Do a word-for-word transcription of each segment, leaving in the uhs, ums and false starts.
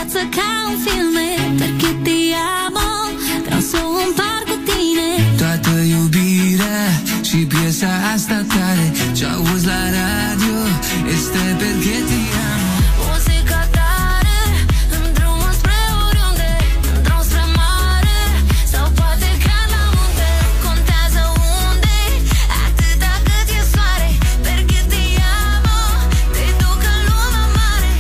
viață ca un film, perché ti amo, vreau să o împart cu tine. Toată iubirea și piesa asta tare ce auzi la radio este perché ti amo. Muzica tare, în drumul spre oriunde, în drum spre mare, sau poate chiar la munte. Contează unde, atâta cât e soare, perché ti amo, te duc în lumea mare.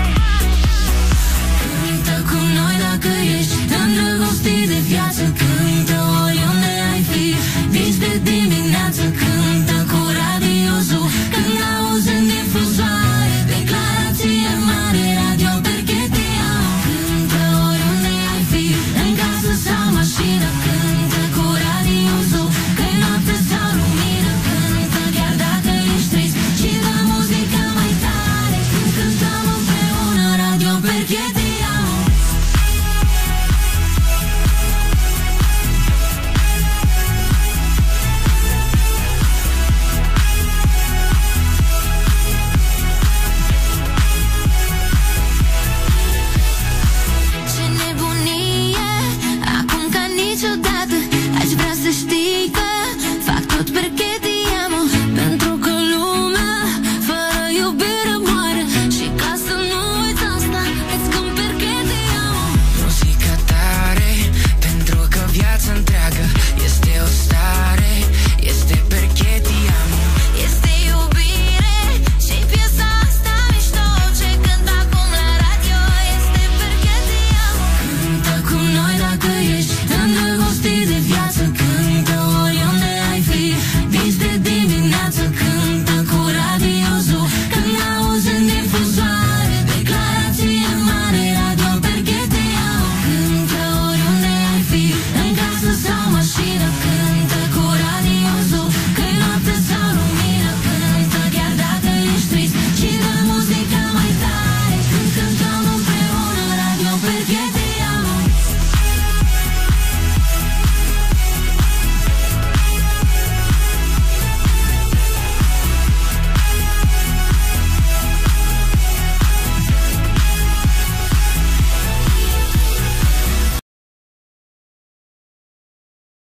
Cântă cu noi dacă ești îndrăgostit de viață, cântă oriunde ai fi, nici de dimineață. Cântă cu Radio Zoo, când auzi în difuzoare declarație mare, radio perché ti amo. Cântă oriunde ai fi, în casă sau mașină, cântă cu Radio Zoo, că-i noapte sau lumină. Cântă chiar dacă ești trist și dă muzica mai tare, când cântăm împreună, radio perché